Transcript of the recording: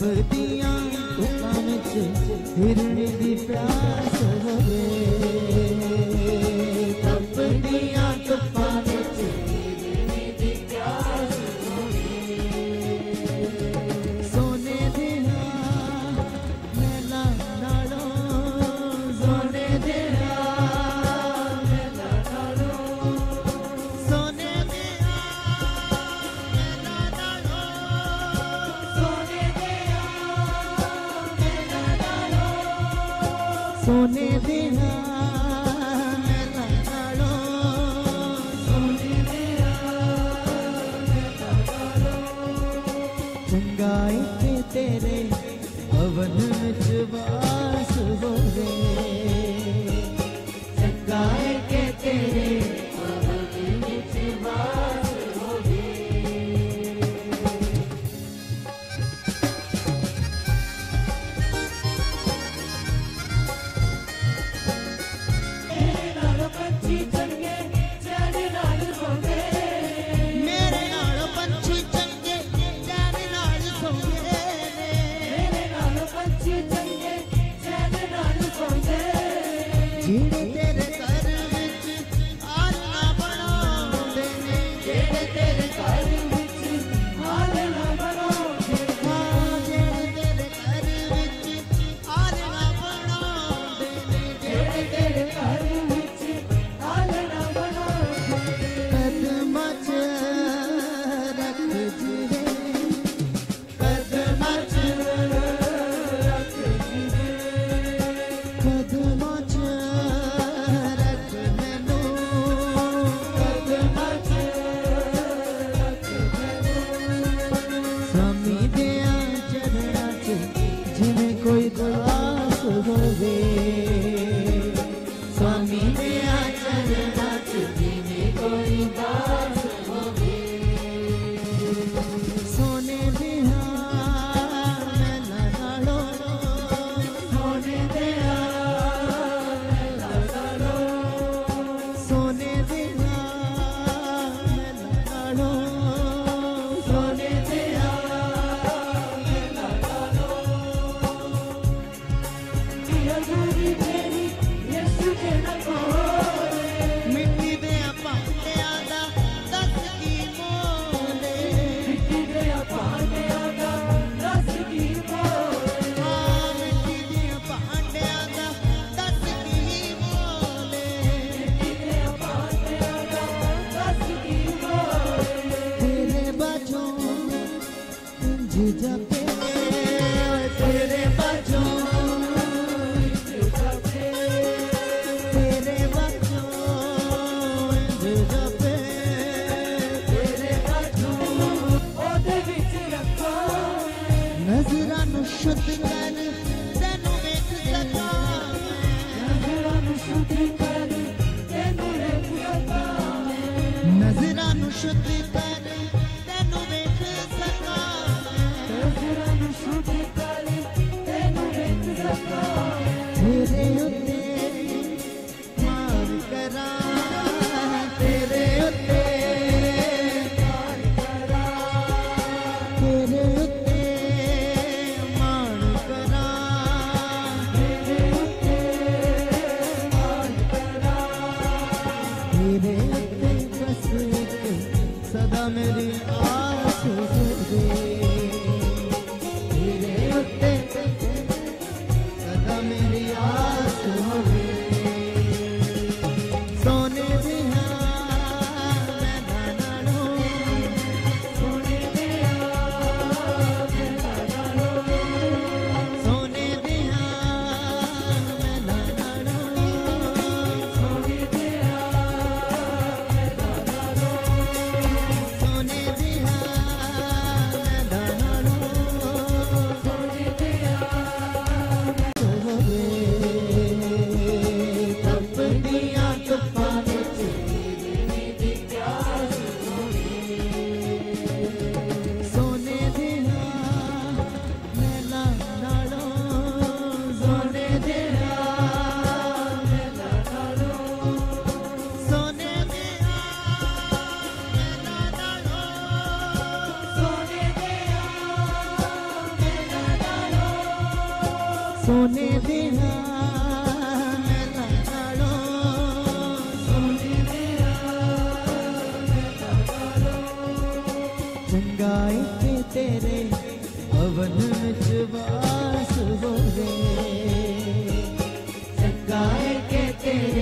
तपदियां धुप्पां विच हिरणी दी प्यास होवे तपदियां धुप्पां विच हिरणी दी प्यास होवे सोने दिया मैला नालों सोने दिया मैला नालों सोने दिया मैला नालों सोने दिया मैला नालों सोने दिया मैला नालों सोने दिया मैला नालों चंगाई के तेरे भवन विच वास होवे चंगाई के तेरे भवन विच वास होवे मेरे नाल पंछी चंगे चैन नाल सोंदे मेरे नाल पंछी चंगे चैन नाल सोंदे मेरे नाल पंछी चंगे चैन नाल सोंदे ਜਿਹੜੇ ਤੇਰੇ ਘਰ ਵਿੱਚ ਆਲਣਾ ਬਣਾਉਂਦੇ ਨੇ ਜਿਹੜੇ ਤੇਰੇ ਘਰ ਵਿੱਚ ਆਲਣਾ ਬਣਾਉਂਦੇ ਹਾਂ ਜਿਹੜੇ ਤੇਰੇ ਘਰ ਵਿੱਚ ਆਲਣਾ ਬਣਾਉਂਦੇ ਨੇ ਜਿਹੜੇ ਤੇਰੇ ਘਰ ਵਿੱਚ ਆਲਣਾ ਬਣਾਉਂਦੇ ਕਦਮਾਂ 'ਚ ਰੱਖ ਜਿਵੇਂ ਕਦਮਾਂ 'ਚ ਰੱਖ ਜਿਵੇਂ ਕਦਮਾਂ 'ਚ ਰੱਖ ਮੈਨੂੰ ਕਦਮਾਂ 'ਚ ਰੱਖ ਮੈਨੂੰ ਸਾਮੀ ਦਿਆਂ ਚਰਨਾਂ 'ਚ ਜਿਵੇਂ ਕੋਈ ਦਾਸ ਹੋਵੇ ਸਾਮੀ ਦਿਆਂ ਚਰਨਾਂ 'ਚ ਜਿਵੇਂ ਕੋਈ ਦਾਸ ਹੋਵੇ ਸੋਨੇ ਦਿਆਂ ਮੈਲਾ ਨਾਲੋਂ ਸੋਨੇ ਦਿਆਂ ਮੈਲਾ ਨਾਲੋਂ ਸੋਨੇ ਦਿਆਂ ਮੈਲਾ ਨਾਲੋਂ ਸੋਨੇ ਦਿਆਂ ਮੈਲਾ ਨਾਲੋਂ ਅਜ਼ੂਰੀ ਤੇਰੀ ਯਿਸੂ ਦੇ ਨਾ ਕੋਲੇ ਮਿੱਟੀ ਦੇ ਭਾਂਡਿਆਂ ਦਾ ਦੱਸ ਕੀ ਮੋਲੇ ਮਿੱਟੀ ਦੇ ਭਾਂਡਿਆਂ ਦਾ ਦੱਸ ਕੀ ਮੋਲੇ ਹਾਂ ਮਿੱਟੀ ਦੇ ਭਾਂਡਿਆਂ ਦਾ ਦੱਸ ਕੀ ਮੋਲੇ ਮਿੱਟੀ ਦੇ ਭਾਂਡਿਆਂ ਦਾ ਦੱਸ ਕੀ ਮੋਲੇ ਤੇਰੇ ਬਾਝੋਂ ਇੰਜ ਜਪੇ ਤੇਰੇ ਬਾਝੋਂ ਇੰਜ ਜਪੇ ਤੇਰੇ ਬਾਝੋਂ ਇੰਜ ਜਪੇ ਤੇਰੇ ਬਾਝੋਂ ਉਹਦੇ ਵਿੱਚ ਰੱਖੋ ਨਜ਼ਰਾਂ ਨੂੰ ਸ਼ੁੱਧ ਕਰ ਤੈਨੂੰ ਵੇਖ ਸਕਾਂ ਨਜ਼ਰਾਂ ਨੂੰ ਸ਼ੁੱਧ ਕਰ ਤੈਨੂੰ ਵੇਖ ਸਕਾਂ ਨਜ਼ਰਾਂ ਨੂੰ ਸ਼ੁੱਧ ਕਰ ਤੈਨੂੰ ਵੇਖ ਸਕਾਂ ਨਜ਼ਰਾਂ ਨੂੰ ਸ਼ੁੱਧ ਕਰ ਤੈਨੂੰ ਵੇਖ ਸਕਾਂ ਤੇਰੇ ਉੱਤੇ ਮਾਰ ਕਰਾਂ ਤੇਰੇ ਉੱਤੇ ਮਾਰ ਕਰਾਂ ਤੇਰੇ ਉੱਤੇ ਮਾਰ ਕਰਾਂ ਤੇਰੇ ਉੱਤੇ ਮਾਰ ਕਰਾਂ ਤੇਰੇ ਉੱਤੇ ਬਸ ਇੱਕ ਸਦਾ ਮੇਰੀ ਆਸ ਹੋਵੇ ਤੇਰੇ ਉੱਤੇ ਸਦਾ ਮੇਰੀ ਆਸ ਹੋਵੇ ਸੋਨੇ ਦਿਆਂ ਮੈਲਾ ਨਾਲੋਂ ਸੋਨੇ ਦਿਆਂ ਮੈਲਾ ਨਾਲੋਂ ਸੋਨੇ ਦਿਆਂ ਮੈਲਾ ਨਾਲੋਂ ਸੋਨੇ ਦਿਆਂ ਮੈਲਾ ਨਾਲੋਂ ਸੋਨੇ सोने दिया मेरा कालो सोने दिया मेरा कालो चंगाई के तेरे भवन विच वास होवे चंगाई के तेरे